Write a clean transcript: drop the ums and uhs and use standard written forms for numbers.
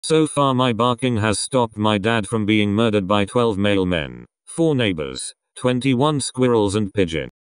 So far my barking has stopped my dad from being murdered by 12 male men, 4 neighbors, 21 squirrels and pigeon.